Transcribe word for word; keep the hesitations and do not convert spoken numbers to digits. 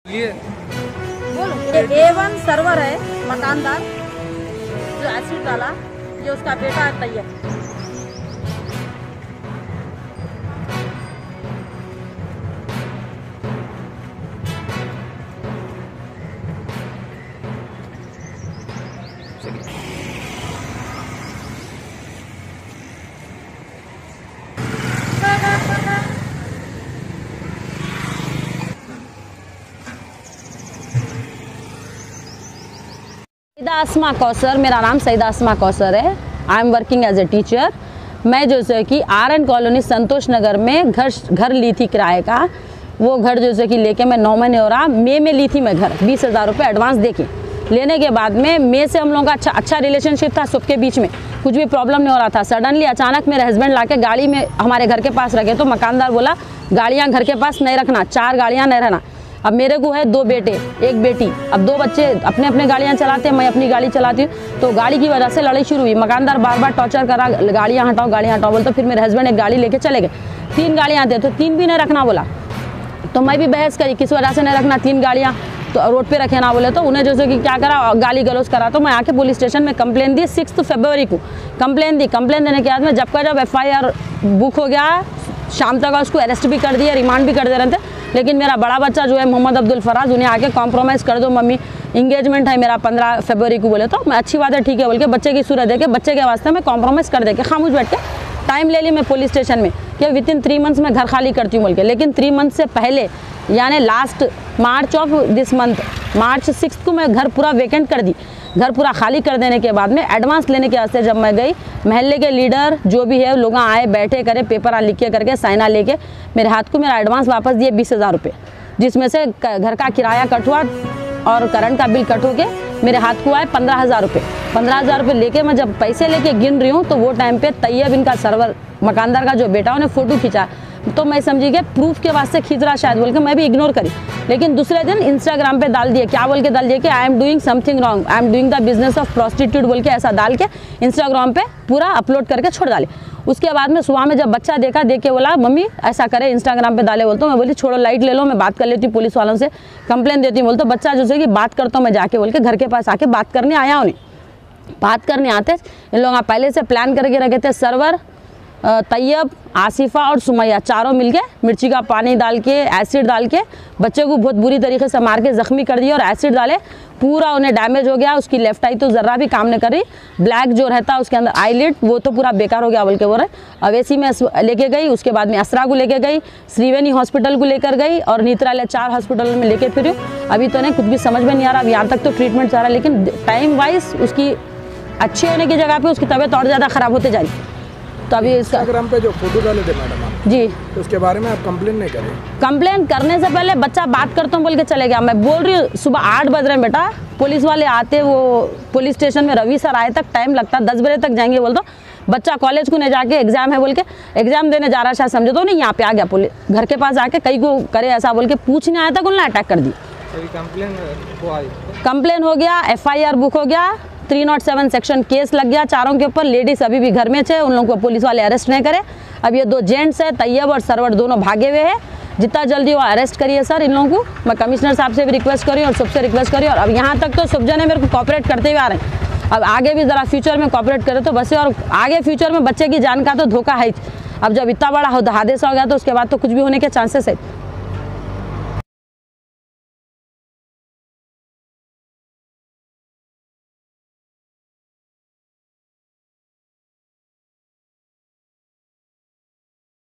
ए one server है मकानदार जो acid डाला, जो उसका बेटा है तैयब। सईदा अस्मा कौसर, मेरा नाम सईदा अस्मा कौसर है। I am working as a teacher. मैं जो है कि R N colony Santosh Nagar में घर घर ली थी किराए का। वो घर जो है कि लेके मैं नौ महीने हो रहा, मई में ली थी मैं घर, बीस हज़ार रुपये एडवांस देके। लेने के बाद में मई से हम लोगों का अच्छा अच्छा रिलेशनशिप था, सबके बीच में कुछ भी प्रॉब्लम नहीं हो रहा था। सडनली अचानक मेरे हस्बैंड लाके गाड़ी में हमारे घर के पास रखे, तो मकानदार बोला गाड़ियाँ घर के पास नहीं रखना, चार गाड़ियाँ नहीं रहना। अब मेरे को है दो बेटे एक बेटी, अब दो बच्चे अपने अपने गाड़ियाँ चलाते हैं, मैं अपनी गाड़ी चलाती हूँ। तो गाड़ी की वजह से लड़ाई शुरू हुई। मकानदार बार बार टॉर्चर करा, गाड़ियाँ हटाओ गाड़ियाँ हटाओ बोल। तो फिर मेरे हस्बैंड एक गाड़ी लेके चले गए। तीन गाड़ियाँ थे तो तीन भी नहीं रखना बोला। तो मैं भी बहस करी किस वजह से नहीं रखना तीन गाड़ियाँ, तो रोड पे रखे ना बोले। तो उन्हें जैसे कि क्या करा, गाली गलौज करा। तो मैं आके पुलिस स्टेशन में कंप्लेन दी। सिक्स फरवरी को कंप्लेन दी। कंप्लेन देने के बाद में जब का जब एफ आई आर बुक हो गया, शाम तक उसको अरेस्ट भी कर दिया, रिमांड भी कर दे रहे थे। लेकिन मेरा बड़ा बच्चा जो है मोहम्मद अब्दुल फराज, उन्हें आके कॉम्प्रोमाइज़ कर दो मम्मी, इंगेजमेंट है मेरा पंद्रह फरवरी को बोले। तो मैं अच्छी बात है ठीक है बोल के बच्चे की सूरत देके बच्चे के वास्ते मैं कॉम्प्रोमाइज़ कर दे के खामोश बैठ के टाइम ले ली मैं पुलिस स्टेशन में कि विद इन थ्री मंथ्स में घर खाली करती हूँ बोल के। लेकिन थ्री मंथ से पहले यानी last March of this month, March six को मैं घर पूरा वेकेंट कर दी। घर पूरा खाली कर देने के बाद में एडवांस लेने के वास्ते जब मैं गई, महल्ले के लीडर जो भी है लोग आए बैठे करे, पेपर लिख के करके साइना लेके मेरे हाथ को मेरा एडवांस वापस दिए बीस हज़ार रुपये, जिसमें से घर का किराया कट हुआ और करंट का बिल कट हो के मेरे हाथ को आए पंद्रह हज़ार रुपये। पंद्रह हज़ार रुपये लेके मैं जब पैसे लेके गिन रही हूँ तो वो टाइम पे तैयब इनका सर्वर मकानदार का जो बेटा उन्हें फ़ोटो खींचा। तो मैं समझी कि प्रूफ के वास्ते खींच रहा शायद बोल के मैं भी इग्नोर करी। लेकिन दूसरे दिन इंस्टाग्राम पे डाल दिए, क्या बोल के डाल दिए कि I am doing something wrong, I am doing the business of prostitute बोल के ऐसा डाल के इंस्टाग्राम पे पूरा अपलोड करके छोड़ डाले। उसके बाद में सुबह में जब बच्चा देखा, देख के बोला मम्मी ऐसा करे इंस्टाग्राम पे डाले बोलते। मैं बोली छोड़ो लाइट ले लो, मैं बात कर लेती हूँ पुलिस वालों से, कंप्लेन देती हूँ बोलते। बच्चा जो है कि बात करता हूँ मैं जाके बोल के घर के पास आके बात करने आया उन्हें। बात करने आते इन लोग पहले से प्लान करके रखे थे। सर्वर, तैयब, आसिफा और सुमैया चारों मिलके मिर्ची का पानी डाल के एसिड डाल के बच्चे को बहुत बुरी तरीके से मार के ज़ख्मी कर दिया और एसिड डाले, पूरा उन्हें डैमेज हो गया। उसकी लेफ्ट आई तो ज़र्रा भी काम नहीं कर रही, ब्लैक जो रहता है उसके अंदर आईलिड वो तो पूरा बेकार हो गया बोल के बोल रहे। अवेसी में लेके गई, उसके बाद में असरा को लेके गई, श्रीवेणी हॉस्पिटल को लेकर गई और नेत्रालय चार हॉस्पिटल में लेके फिर अभी तो नहीं कुछ भी समझ में नहीं आ रहा। अब यहाँ तक तो ट्रीटमेंट चल रहा है, लेकिन टाइम वाइज उसकी अच्छी होने की जगह पे उसकी तबीयत और ज़्यादा ख़राब होते जा रही। तो अभी इसका इंस्टाग्राम पे जो फोटो डाले थे मैडम आप जी, तो उसके बारे में आप कंप्लेन नहीं करें? कंप्लेन करने से पहले बच्चा बात करता हूँ बोल के चले गया। मैं बोल रही हूँ सुबह आठ बज रहे हैं बेटा, पुलिस वाले आते, वो पुलिस स्टेशन में रवि सर आए तक टाइम लगता, दस बजे तक जाएंगे बोल दो। बच्चा कॉलेज को नहीं जाके एग्जाम है बोल के एग्जाम देने जा रहा शायद समझे तो नहीं, यहाँ पे आ गया पुलिस घर के पास आके कई को करे ऐसा बोल के पूछने आया तक उन्होंने अटैक कर दी। कंप्लेन हो गया, एफ आई आर बुक हो गया, three nought seven section case लग गया चारों के ऊपर। लेडीज अभी भी घर में थे, उन लोगों को पुलिस वाले अरेस्ट नहीं करे। अब ये दो जेंट्स है तैयब और सरवर दोनों भागे हुए हैं। जितना जल्दी वो अरेस्ट करिए सर इन लोगों को। मैं कमिश्नर साहब से भी रिक्वेस्ट करी और सबसे रिक्वेस्ट करी, और अब यहाँ तक तो सब जने मेरे को कॉपरेट करते हुए आ रहे हैं। अब आगे भी ज़रा फ्यूचर में कॉपरेट करे तो बस, और आगे फ्यूचर में बच्चे की जान का तो धोखा है। अब जब इतना बड़ा हादसा हो गया तो उसके बाद तो कुछ भी होने के चांसेस है।